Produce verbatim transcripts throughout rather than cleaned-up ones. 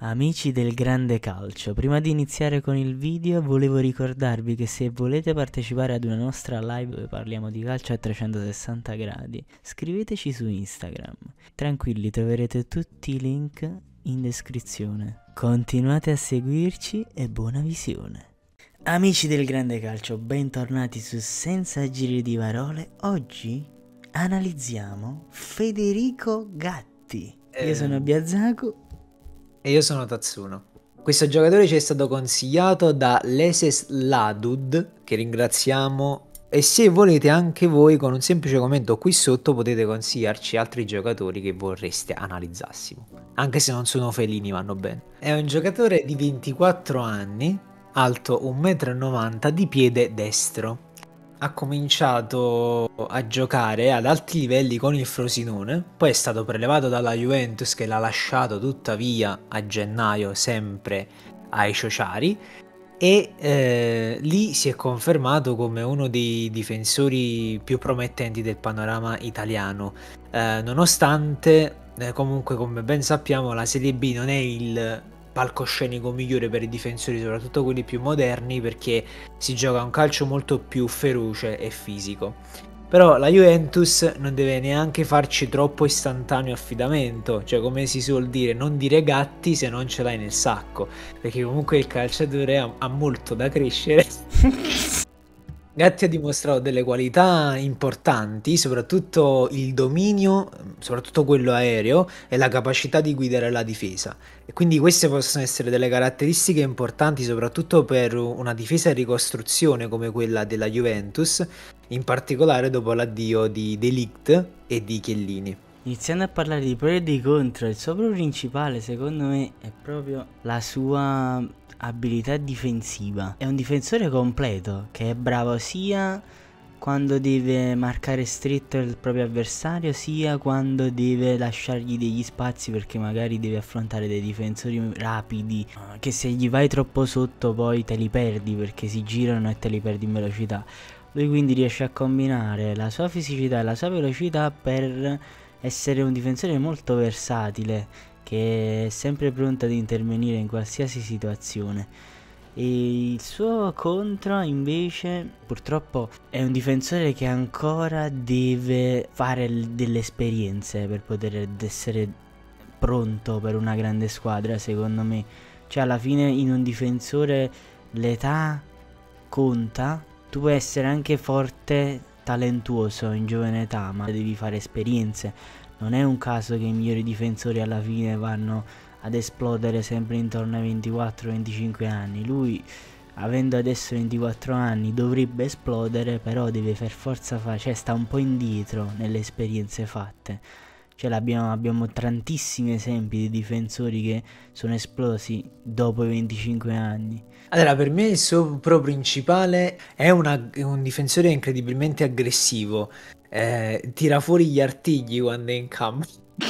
Amici del grande calcio, prima di iniziare con il video volevo ricordarvi che se volete partecipare ad una nostra live dove parliamo di calcio a trecentosessanta gradi, scriveteci su Instagram. Tranquilli, troverete tutti i link in descrizione. Continuate a seguirci e buona visione. Amici del grande calcio, bentornati su Senza Giri di Parole. Oggi analizziamo Federico Gatti. Io sono Biazzaku. E io sono Tatsuno. Questo giocatore ci è stato consigliato da Leses Ladud, che ringraziamo, e se volete anche voi con un semplice commento qui sotto potete consigliarci altri giocatori che vorreste analizzassimo. Anche se non sono felini vanno bene. È un giocatore di ventiquattro anni, alto un metro e novanta, di piede destro. Ha cominciato a giocare ad alti livelli con il Frosinone, poi è stato prelevato dalla Juventus che l'ha lasciato tuttavia a gennaio sempre ai Ciociari e eh, lì si è confermato come uno dei difensori più promettenti del panorama italiano, eh, nonostante eh, comunque, come ben sappiamo, la Serie B non è il palcoscenico migliore per i difensori, soprattutto quelli più moderni, perché si gioca un calcio molto più feroce e fisico. Però la Juventus non deve neanche farci troppo istantaneo affidamento, cioè come si suol dire, non dire gatti se non ce l'hai nel sacco, perché comunque il calciatore ha, ha molto da crescere. Gatti ha dimostrato delle qualità importanti, soprattutto il dominio, soprattutto quello aereo, e la capacità di guidare la difesa. E quindi queste possono essere delle caratteristiche importanti, soprattutto per una difesa in ricostruzione come quella della Juventus, in particolare dopo l'addio di De Ligt e di Chiellini. Iniziando a parlare di pro e di contro, il suo pro principale secondo me è proprio la sua abilità difensiva. È un difensore completo che è bravo sia quando deve marcare stretto il proprio avversario, sia quando deve lasciargli degli spazi perché magari deve affrontare dei difensori rapidi che se gli vai troppo sotto poi te li perdi perché si girano e te li perdi in velocità. Lui quindi riesce a combinare la sua fisicità e la sua velocità per essere un difensore molto versatile, che è sempre pronto ad intervenire in qualsiasi situazione. E il suo contro invece purtroppo è un difensore che ancora deve fare delle esperienze per poter essere pronto per una grande squadra, secondo me. Cioè alla fine in un difensore l'età conta. Tu puoi essere anche forte, talentuoso in giovane età, ma devi fare esperienze. Non è un caso che i migliori difensori alla fine vanno ad esplodere sempre intorno ai ventiquattro venticinque anni. Lui, avendo adesso ventiquattro anni, dovrebbe esplodere, però deve per forza fare, cioè sta un po' indietro nelle esperienze fatte. Cioè abbiamo, abbiamo tantissimi esempi di difensori che sono esplosi dopo i venticinque anni. Allora, per me il suo pro principale è una, un difensore incredibilmente aggressivo. Eh, tira fuori gli artigli quando è in campo.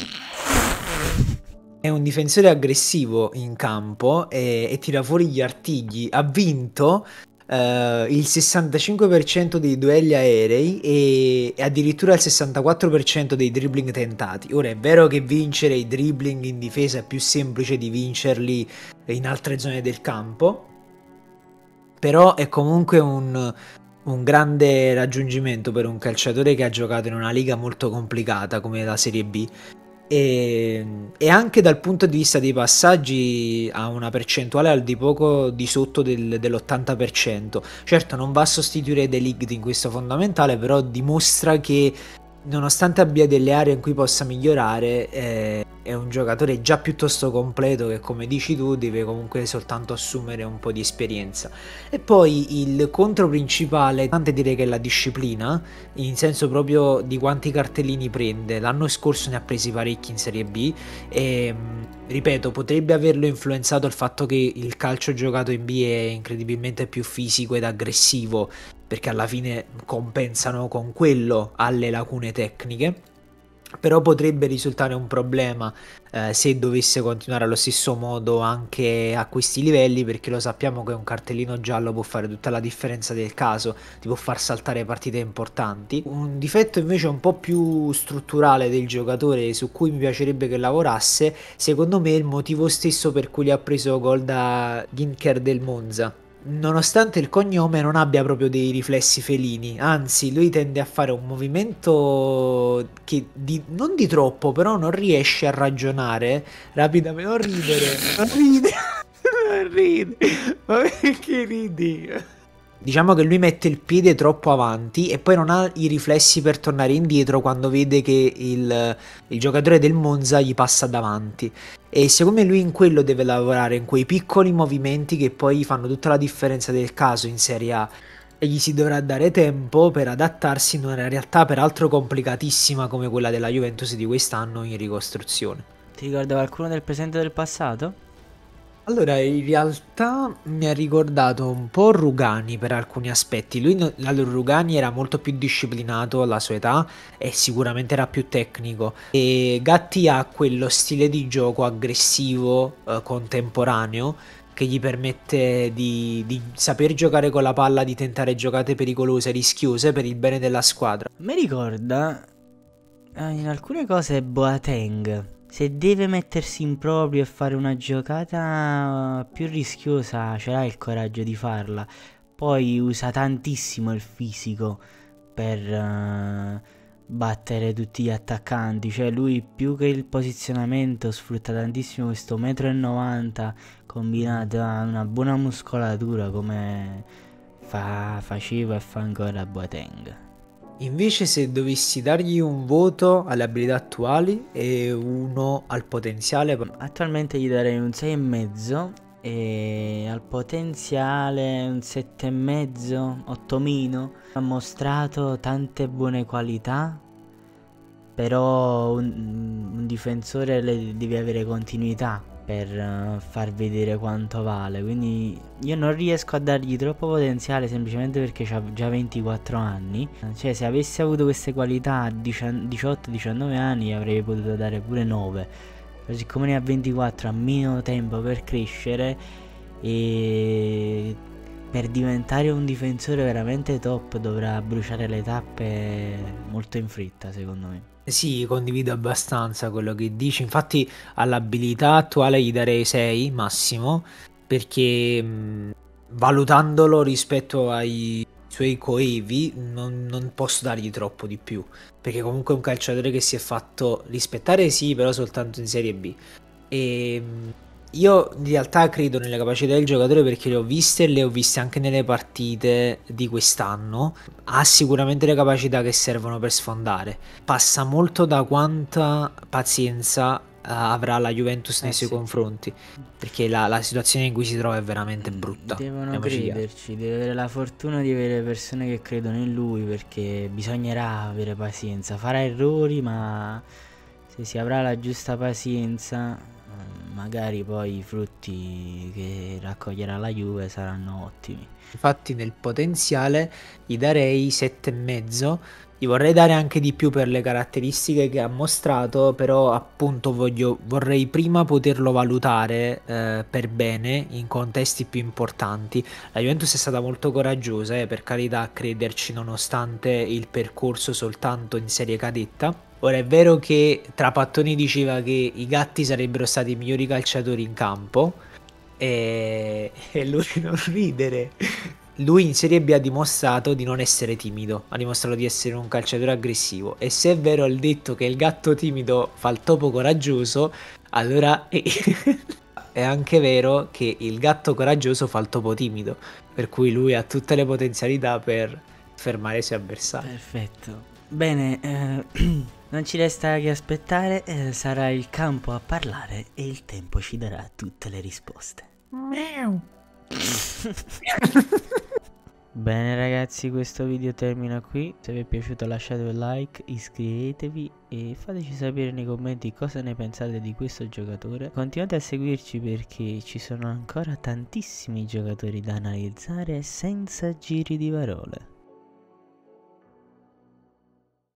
È un difensore aggressivo in campo e, e tira fuori gli artigli. Ha vinto Uh, il sessantacinque per cento dei duelli aerei e, e addirittura il sessantaquattro per cento dei dribbling tentati. Ora è vero che vincere i dribbling in difesa è più semplice di vincerli in altre zone del campo, però è comunque un, un grande raggiungimento per un calciatore che ha giocato in una liga molto complicata come la Serie B. E, e anche dal punto di vista dei passaggi ha una percentuale al di poco di sotto del, dell'ottanta per cento. Certo non va a sostituire De Ligt in questo fondamentale, però dimostra che nonostante abbia delle aree in cui possa migliorare, eh, è un giocatore già piuttosto completo che, come dici tu, deve comunque soltanto assumere un po' di esperienza. E poi il contro principale, tante direi che è la disciplina, in senso proprio di quanti cartellini prende. L'anno scorso ne ha presi parecchi in Serie B e, ripeto, potrebbe averlo influenzato il fatto che il calcio giocato in B è incredibilmente più fisico ed aggressivo, perché alla fine compensano con quello alle lacune tecniche. però potrebbe risultare un problema eh, se dovesse continuare allo stesso modo anche a questi livelli, perché lo sappiamo che un cartellino giallo può fare tutta la differenza del caso, ti può far saltare partite importanti. Un difetto invece un po' più strutturale del giocatore su cui mi piacerebbe che lavorasse, secondo me è il motivo stesso per cui ha preso gol da Ginker del Monza. Nonostante il cognome non abbia proprio dei riflessi felini, anzi lui tende a fare un movimento che di, non di troppo, però non riesce a ragionare rapidamente. Non ridere, non ridere, non ridere, ma perché ridi? Diciamo che lui mette il piede troppo avanti e poi non ha i riflessi per tornare indietro quando vede che il, il giocatore del Monza gli passa davanti. E secondo me lui in quello deve lavorare, in quei piccoli movimenti che poi fanno tutta la differenza del caso in Serie A. E gli si dovrà dare tempo per adattarsi in una realtà peraltro complicatissima come quella della Juventus di quest'anno in ricostruzione. Ti ricorda qualcuno del presente e del passato? Allora, in realtà mi ha ricordato un po' Rugani per alcuni aspetti. Lui, no- allora, Rugani era molto più disciplinato alla sua età e sicuramente era più tecnico. E Gatti ha quello stile di gioco aggressivo, eh, contemporaneo, che gli permette di, di saper giocare con la palla, di tentare giocate pericolose, rischiose per il bene della squadra. Mi ricorda eh, in alcune cose Boateng. Se deve mettersi in proprio e fare una giocata più rischiosa, ce l'ha il coraggio di farla. Poi usa tantissimo il fisico per eh, battere tutti gli attaccanti. Cioè lui più che il posizionamento sfrutta tantissimo questo metro e novanta combinato a una buona muscolatura come fa, faceva e fa ancora Boateng. Invece se dovessi dargli un voto alle abilità attuali e uno al potenziale, Attualmente gli darei un sei e mezzo e al potenziale un sette e mezzo, otto meno. Ha mostrato tante buone qualità, però un, un difensore le deve avere continuità per uh, far vedere quanto vale. Quindi io non riesco a dargli troppo potenziale semplicemente perché ha già ventiquattro anni. Cioè se avessi avuto queste qualità a diciotto diciannove anni gli avrei potuto dare pure nove. Però siccome ne ha ventiquattro ha meno tempo per crescere e per diventare un difensore veramente top dovrà bruciare le tappe molto in fretta, secondo me. sì, condivido abbastanza quello che dici. Infatti, all'abilità attuale gli darei sei massimo, perché mh, valutandolo rispetto ai suoi coevi, non, non posso dargli troppo di più. Perché comunque è un calciatore che si è fatto rispettare, sì, però soltanto in Serie B. E mh, io in realtà credo nelle capacità del giocatore perché le ho viste e le ho viste anche nelle partite di quest'anno. Ha sicuramente le capacità che servono per sfondare. Passa molto da quanta pazienza eh, avrà la Juventus nei Eh suoi sì. confronti, perché la, la situazione in cui si trova è veramente brutta. Devono Parliamoci chiaro. crederci, deve avere la fortuna di avere persone che credono in lui perché bisognerà avere pazienza. Farà errori, ma se si avrà la giusta pazienza, eh, magari poi i frutti che raccoglierà la Juve saranno ottimi. Infatti nel potenziale gli darei sette e mezzo. Gli vorrei dare anche di più per le caratteristiche che ha mostrato, però appunto voglio, vorrei prima poterlo valutare eh, per bene in contesti più importanti. La Juventus è stata molto coraggiosa, eh, per carità, a crederci nonostante il percorso soltanto in serie cadetta. Ora è vero che Trapattoni diceva che i Gatti sarebbero stati i migliori calciatori in campo e, e lui non ridere. Lui in Serie B ha dimostrato di non essere timido, ha dimostrato di essere un calciatore aggressivo. E se è vero il detto che il gatto timido fa il topo coraggioso, allora è, è anche vero che il gatto coraggioso fa il topo timido. Per cui lui ha tutte le potenzialità per fermare i suoi avversari. Perfetto. Bene, eh, non ci resta che aspettare, eh, sarà il campo a parlare e il tempo ci darà tutte le risposte. Bene ragazzi, questo video termina qui. Se vi è piaciuto lasciate un like, iscrivetevi e fateci sapere nei commenti cosa ne pensate di questo giocatore. Continuate a seguirci perché ci sono ancora tantissimi giocatori da analizzare senza giri di parole.